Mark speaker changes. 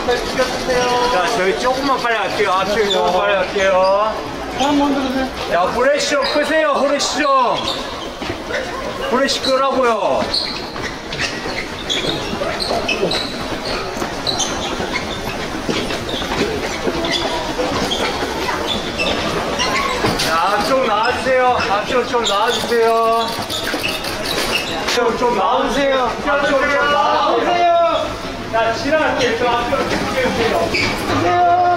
Speaker 1: 앞에 비켜주세요.
Speaker 2: 자, 저희 조금만 빨리 갈게요. 앞쪽에 조금 빨리 갈게요.
Speaker 1: 한번 들으세요.
Speaker 2: 야, 브레시 좀 끄세요, 브레시 좀. 브레시 끄라고요. 자, 앞쪽 나와주세요. 앞쪽 좀 나와주세요. 앞쪽 좀 나와주세요. 앞쪽 좀 나와주세요. 자, 지나갈게요. 저 앞쪽 좀 주세요.